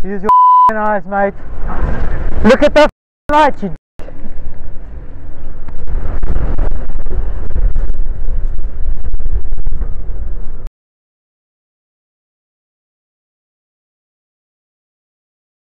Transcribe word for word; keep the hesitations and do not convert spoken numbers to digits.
Use your eyes, mate. Look at the light, you